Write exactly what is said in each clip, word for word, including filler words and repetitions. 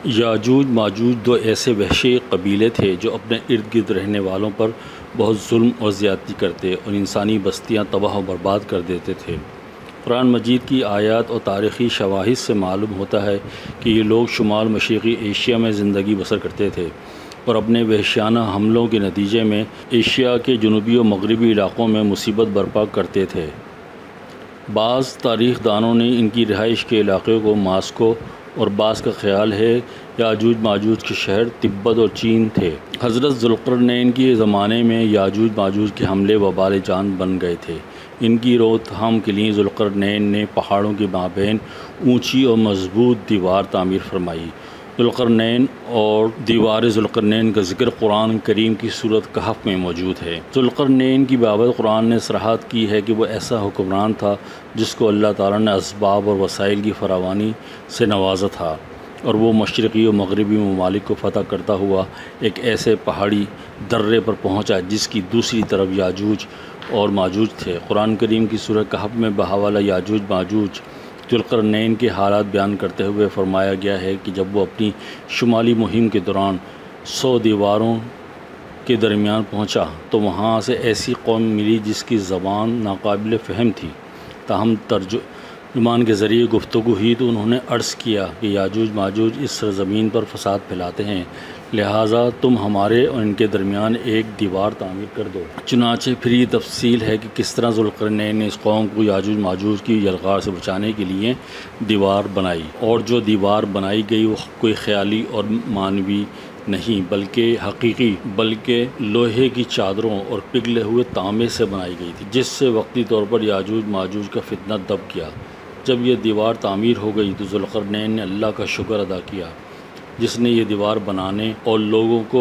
یاجوج ماجوج دو ایسے وحشی قبیلے تھے جو اپنے ارد گرد رہنے والوں پر بہت ظلم اور زیادتی کرتے اور انسانی بستیاں تباہ و برباد کر دیتے تھے۔ قرآن مجید کی آیات اور تاریخی شواہد سے معلوم ہوتا ہے کہ یہ لوگ شمال مشرقی ایشیا میں زندگی بسر کرتے تھے اور اپنے وحشیانہ حملوں کے نتیجے میں ایشیا کے جنوبی و مغربی علاقوں میں مصیبت برپا کرتے تھے۔ بعض تاریخ دانوں نے ان کی رہائش کے علاقے کو ماسکو اور بعض کا خیال ہے یاجوج ماجوج کے شہر تبت اور چین تھے۔ حضرت ذوالقرنین کے زمانے میں یاجوج ماجوج کے حملے وبال جان بن گئے تھے۔ ان کی روک تھام کے لیے ذوالقرنین نے پہاڑوں کے مابین اونچی اور مضبوط دیوار تعمیر فرمائی۔ ذوالقرنین اور دیوار ذوالقرنین کا ذکر قرآن کریم کی سورۃ کہف میں موجود ہے۔ ذوالقرنین کی بابت قرآن نے صراحت کی ہے کہ وہ ایسا حکمران تھا جس کو اللہ تعالیٰ نے اسباب اور وسائل کی فراوانی سے نوازا تھا، اور وہ مشرقی و مغربی ممالک کو فتح کرتا ہوا ایک ایسے پہاڑی درے پر پہنچا جس کی دوسری طرف یاجوج اور ماجوج تھے۔ قرآن کریم کی سورۃ کہف میں بحوالہ یاجوج ماجوج ذوالقرنین کے حالات بیان کرتے ہوئے فرمایا گیا ہے کہ جب وہ اپنی شمالی مہم کے دوران سو دیواروں کے درمیان پہنچا تو وہاں سے ایسی قوم ملی جس کی زبان ناقابل فہم تھی، تاہم ترجمان کے ذریعے گفتگو ہوئی تو انہوں نے عرض کیا کہ یاجوج ماجوج اس سرزمین پر فساد پھیلاتے ہیں، لہٰذا تم ہمارے اور ان کے درمیان ایک دیوار تعمیر کر دو۔ چنانچہ پھر یہ تفصیل ہے کہ کس طرح ذوالقرنین نے اس قوم کو یاجوج ماجوج کی یلغار سے بچانے کے لیے دیوار بنائی، اور جو دیوار بنائی گئی وہ کوئی خیالی اور معنوی نہیں بلکہ حقیقی بلکہ لوہے کی چادروں اور پگھلے ہوئے تانبے سے بنائی گئی تھی، جس سے وقتی طور پر یاجوج ماجوج کا فتنہ دب گیا۔ جب یہ دیوار تعمیر ہو گئی تو ذوالقرنین نے اللہ کا شکر ادا کیا جس نے یہ دیوار بنانے اور لوگوں کو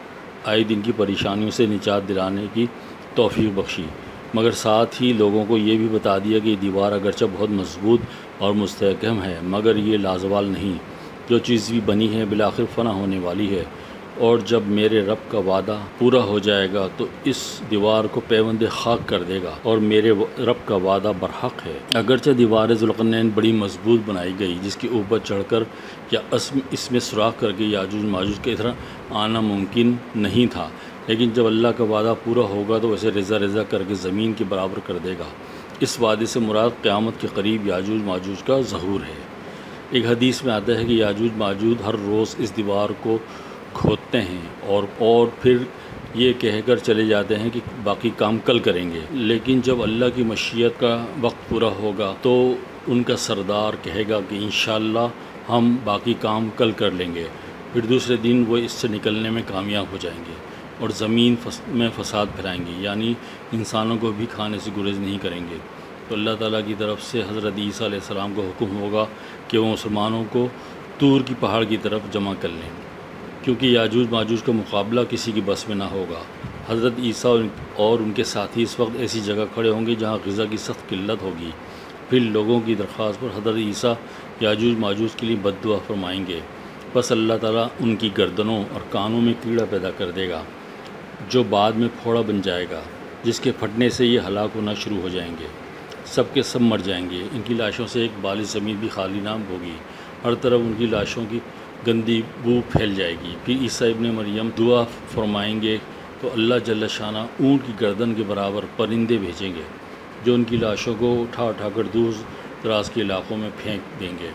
آئے دن کی پریشانیوں سے نجات دلانے کی توفیق بخشی، مگر ساتھ ہی لوگوں کو یہ بھی بتا دیا کہ یہ دیوار اگرچہ بہت مضبوط اور مستحکم ہے مگر یہ لازوال نہیں، جو چیز بھی بنی ہے بالآخر فنا ہونے والی ہے، اور جب میرے رب کا وعدہ پورا ہو جائے گا تو اس دیوار کو پیوند خاک کر دے گا، اور میرے رب کا وعدہ برحق ہے۔ اگرچہ دیوار ذوالقرنین بڑی مضبوط بنائی گئی جس کے اوپر چڑھ کر یا اس میں سوراخ کر کے یاجوج ماجوج کی طرح آنا ممکن نہیں تھا، لیکن جب اللہ کا وعدہ پورا ہوگا تو اسے رضا رضا کر کے زمین کے برابر کر دے گا۔ اس وعدے سے مراد قیامت کے قریب یاجوج ماجوج کا ظہور ہے۔ ایک حدیث میں آتا ہے کہ یاجوج ماجوج ہر روز اس دیوار کو کھودتے ہیں اور اور پھر یہ کہہ کر چلے جاتے ہیں کہ باقی کام کل کریں گے، لیکن جب اللہ کی مشیت کا وقت پورا ہوگا تو ان کا سردار کہے گا کہ انشاءاللہ ہم باقی کام کل کر لیں گے، پھر دوسرے دن وہ اس سے نکلنے میں کامیاب ہو جائیں گے اور زمین میں فساد پھیلائیں گے، یعنی انسانوں کو بھی کھانے سے گریز نہیں کریں گے۔ تو اللہ تعالیٰ کی طرف سے حضرت عیسیٰ علیہ السلام کو حکم ہوگا کہ وہ مسلمانوں کو طور کی پہاڑ کی طرف جمع کر لیں، کیونکہ یاجوج ماجوج کا مقابلہ کسی کی بس میں نہ ہوگا۔ حضرت عیسیٰ اور ان کے ساتھی اس وقت ایسی جگہ کھڑے ہوں گے جہاں غذا کی سخت قلت ہوگی۔ پھر لوگوں کی درخواست پر حضرت عیسیٰ یاجوج ماجوج کے لیے بد دعا فرمائیں گے، بس اللہ تعالیٰ ان کی گردنوں اور کانوں میں کیڑا پیدا کر دے گا جو بعد میں پھوڑا بن جائے گا، جس کے پھٹنے سے یہ ہلاک ہونا شروع ہو جائیں گے، سب کے سب مر جائیں گے۔ ان کی لاشوں سے ایک بالی زمین بھی خالی نہ ہوگی، ہر طرف ان کی لاشوں کی گندی بو پھیل جائے گی۔ پھر عیسیٰ ابن مریم دعا فرمائیں گے تو اللہ جل شانہ اونٹ کی گردن کے برابر پرندے بھیجیں گے جو ان کی لاشوں کو اٹھا اٹھا کر دور دراز کے علاقوں میں پھینک دیں گے۔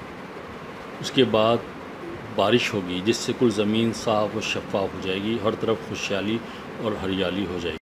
اس کے بعد بارش ہوگی جس سے کل زمین صاف و شفاف ہو جائے گی، ہر طرف خوشحالی اور ہریالی ہو جائے گی۔